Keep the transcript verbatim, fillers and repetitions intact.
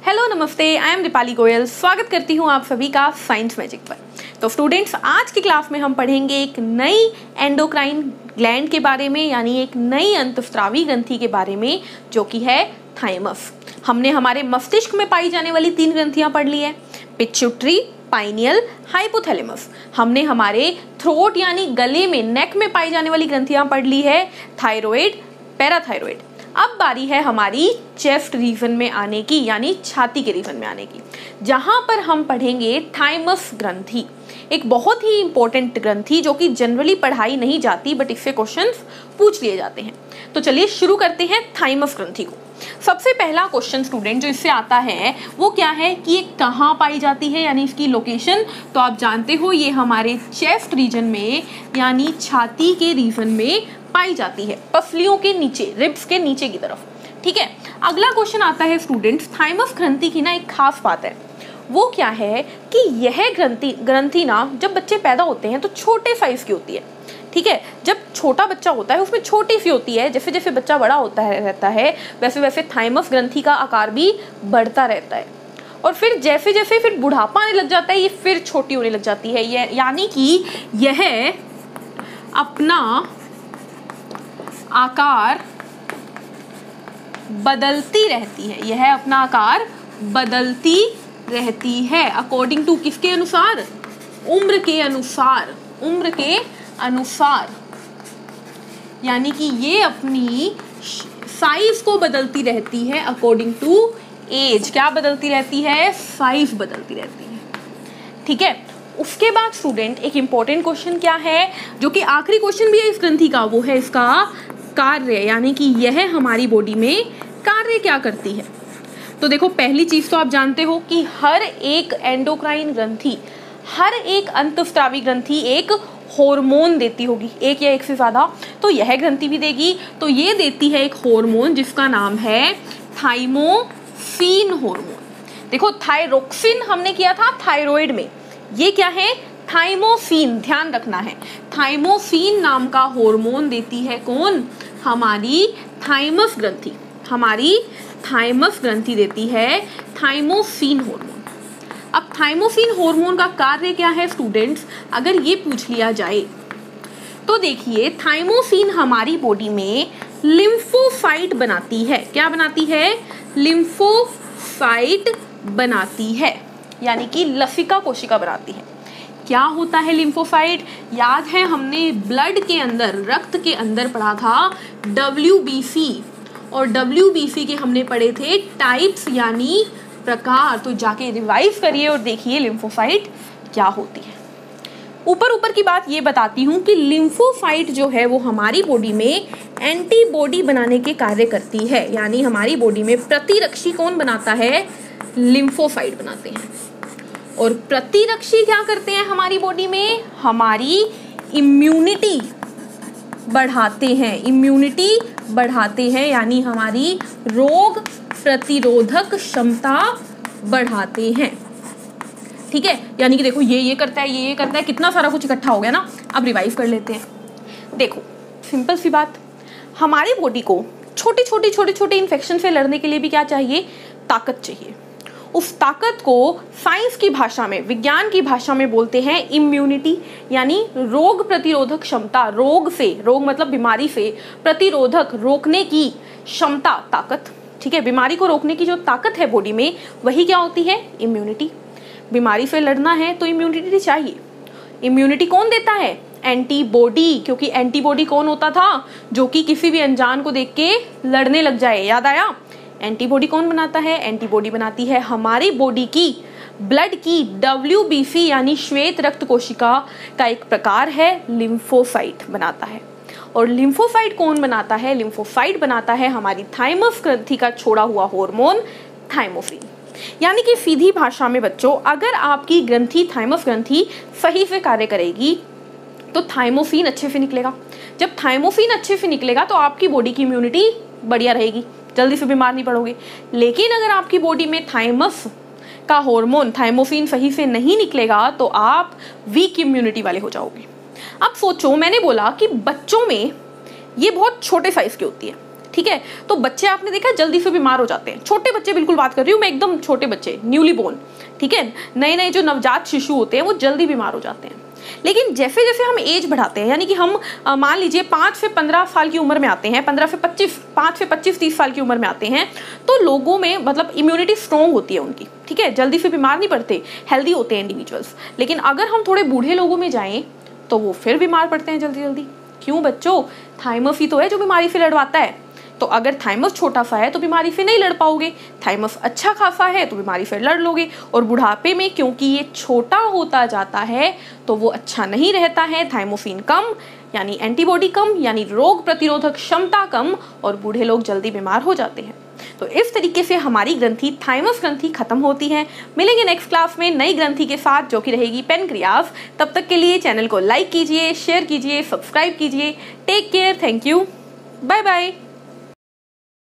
Hello नमस्ते, I am Deepali Goyal. स्वागत करती हूँ आप सभी का साइंस मैजिक पर। तो स्टूडेंट्स, आज की क्लास में हम पढ़ेंगे एक नई एंडोक्राइन ग्लैंड के बारे में, यानी एक नई अंतस्रावी ग्रंथि के बारे में, जो कि है थाइमस। हमने हमारे मस्तिष्क में पाई जाने वाली तीन ग्रंथियां पढ़ ली है, पिट्यूटरी, पाइनियल, हाइपोथैलेमस। हमने हमारे थ्रोट यानी गले में, नेक में पाई जाने वाली ग्रंथियां पढ़ ली है, थायराइड, पैराथायराइड। अब बारी है हमारी चेस्ट रीजन में आने की, यानी छाती के रीजन में आने की, जहां पर हम पढ़ेंगे थाइमस ग्रंथि। एक बहुत ही इंपॉर्टेंट ग्रंथि जो कि जनरली पढ़ाई नहीं जाती, बट इससे क्वेश्चंस पूछ लिए जाते हैं। तो चलिए शुरू करते हैं थाइमस ग्रंथि को। सबसे पहला क्वेश्चन स्टूडेंट जो इससे आता है वो क्या है कि ये कहाँ पाई जाती है, यानी इसकी लोकेशन। तो आप जानते हो ये हमारे चेस्ट रीजन में, यानी छाती के रीजन में पाई जाती है, पसलियों के नीचे, रिब्स के नीचे की तरफ। ठीक है, अगला क्वेश्चन आता है स्टूडेंट्स, थाइमस ग्रंथि की ना एक खास बात है, वो क्या है कि यह ग्रंथि ग्रंथि ना जब बच्चे पैदा होते हैं तो छोटे साइज की होती है। ठीक है, जब छोटा बच्चा होता है उसमें छोटी सी होती है, जैसे जैसे बच्चा बड़ा होता है रहता है वैसे वैसे थाइमस ग्रंथि का आकार भी बढ़ता रहता है, और फिर जैसे जैसे फिर बुढ़ापा आने लग जाता है ये फिर छोटी होने लग जाती है। ये यानी कि यह अपना आकार बदलती रहती है, यह अपना आकार बदलती रहती है अकॉर्डिंग टू किसके अनुसार? उम्र के अनुसार, उम्र के अनुसार। यानी कि ये अपनी साइज को बदलती रहती है अकॉर्डिंग टू एज। क्या बदलती रहती है? साइज बदलती रहती है। ठीक है, उसके बाद स्टूडेंट एक इंपॉर्टेंट क्वेश्चन क्या है, जो कि आखिरी क्वेश्चन भी है इस ग्रंथि का, वो है इसका कार्य, यानी कि यह हमारी बॉडी में कार्य क्या करती है। तो देखो, पहली चीज तो आप जानते हो कि हर एक एंडोक्राइन ग्रंथि, हर एक अंतस्रावी ग्रंथि एक हार्मोन देती होगी, एक या एक से ज्यादा। तो यह ग्रंथि भी देगी, तो ये देती है एक हार्मोन जिसका नाम है थाइमोसिन हार्मोन। देखो, थायरोक्सिन हमने किया था थायराइड में, ये क्या है? थाइमोसिन। ध्यान रखना है, थाइमोसिन नाम का हार्मोन देती है कौन? हमारी थाइमस ग्रंथि। हमारी थाइमस ग्रंथि देती है थाइमोसिन हार्मोन। अब थाइमोसिन हार्मोन का कार्य क्या है स्टूडेंट्स, अगर ये पूछ लिया जाए तो देखिए, थाइमोसिन हमारी बॉडी में लिम्फोसाइट बनाती है। क्या बनाती है? लिम्फोसाइट बनाती है, यानी कि लसिका कोशिका बनाती है। क्या होता है लिम्फोसाइट? याद है हमने ब्लड के अंदर, रक्त के अंदर पढ़ा था डब्ल्यू बी सी, और डब्ल्यू बी सी के हमने पढ़े थे टाइप्स यानी प्रकार। तो जाके रिवाइज करिए और देखिए लिम्फोसाइट क्या होती है। ऊपर ऊपर की बात ये बताती हूँ कि लिम्फोसाइट जो है वो हमारी बॉडी में एंटीबॉडी बनाने के कार्य करती है, यानी हमारी बॉडी में प्रतिरक्षी कौन बनाता है? लिम्फोसाइट बनाते हैं। और प्रतिरक्षी क्या करते हैं हमारी बॉडी में? हमारी इम्यूनिटी बढ़ाते हैं, इम्यूनिटी बढ़ाते हैं, यानी हमारी रोग प्रतिरोधक क्षमता बढ़ाते हैं। ठीक है, यानी कि देखो, ये ये करता है, ये ये करता है, कितना सारा कुछ इकट्ठा हो गया ना। अब रिवाइज कर लेते हैं। देखो, सिंपल सी बात, हमारी बॉडी को छोटी छोटी छोटे छोटे इन्फेक्शन से लड़ने के लिए भी क्या चाहिए? ताकत चाहिए। उस ताकत को साइंस की भाषा में, विज्ञान की भाषा में बोलते हैं इम्यूनिटी, यानी रोग प्रतिरोधक क्षमता। रोग से, रोग मतलब बीमारी से, प्रतिरोधक, रोकने की क्षमता, ताकत। ठीक है, बीमारी को रोकने की जो ताकत है बॉडी में, वही क्या होती है? इम्यूनिटी। बीमारी से लड़ना है तो इम्यूनिटी चाहिए। इम्यूनिटी कौन देता है? एंटीबॉडी। क्योंकि एंटीबॉडी कौन होता था? जो कि किसी भी अनजान को देख के लड़ने लग जाए। याद आया? एंटीबॉडी कौन बनाता है? एंटीबॉडी बनाती है हमारी बॉडी की, ब्लड की डब्ल्यू बी सी यानी श्वेत रक्त कोशिका का एक प्रकार है, लिम्फोसाइट बनाता है। और लिम्फोसाइट कौन बनाता है? लिम्फोसाइट बनाता है हमारी थाइमस ग्रंथि का छोड़ा हुआ हार्मोन थाइमोसिन। यानी कि सीधी भाषा में बच्चों, अगर आपकी ग्रंथि, थाइमस ग्रंथि सही से कार्य करेगी तो थाइमोसिन अच्छे से निकलेगा। जब थाइमोसिन अच्छे से निकलेगा तो आपकी बॉडी की इम्यूनिटी बढ़िया रहेगी, जल्दी से बीमार नहीं पड़ोगे। लेकिन अगर आपकी बॉडी में थाइमस का हार्मोन थाइमोसिन सही से नहीं निकलेगा तो आप वीक इम्यूनिटी वाले हो जाओगे। अब सोचो, मैंने बोला कि बच्चों में ये बहुत छोटे साइज की होती है, ठीक है। तो बच्चे आपने देखा जल्दी से बीमार हो जाते हैं, छोटे बच्चे बिल्कुल बात कर रही हूँ मैं, एकदम छोटे बच्चे, न्यूली बोर्न, ठीक है, नए नए जो नवजात शिशु होते हैं वो जल्दी बीमार हो जाते हैं। लेकिन जैसे जैसे हम एज बढ़ाते हैं, यानी कि हम मान लीजिए पाँच से पंद्रह साल की उम्र में आते हैं, पंद्रह से पच्चीस पाँच से पच्चीस तीस साल की उम्र में आते हैं, तो लोगों में मतलब इम्यूनिटी स्ट्रॉन्ग होती है उनकी, ठीक है, जल्दी से बीमार नहीं पड़ते, हेल्दी होते हैं इंडिविजुअल्स। लेकिन अगर हम थोड़े बूढ़े लोगों में जाएं तो वो फिर बीमार पड़ते हैं जल्दी जल्दी। क्यों बच्चों? थाइमस ही तो है जो बीमारी से लड़वाता है। तो अगर थाइमस छोटा सा है तो बीमारी से नहीं लड़ पाओगे, थाइमस अच्छा खासा है तो बीमारी से लड़ लोगे। और बुढ़ापे में क्योंकि ये छोटा होता जाता है तो वो अच्छा नहीं रहता है, थाइमोसिन कम यानी एंटीबॉडी कम यानी रोग प्रतिरोधक क्षमता कम, और बूढ़े लोग जल्दी बीमार हो जाते हैं। तो इस तरीके से हमारी ग्रंथि थाइमस ग्रंथि खत्म होती है। मिलेंगे नेक्स्ट क्लास में नई ग्रंथि के साथ जो कि रहेगी पेनक्रियास। तब तक के लिए चैनल को लाइक कीजिए, शेयर कीजिए, सब्सक्राइब कीजिए। Take care, thank you, bye bye.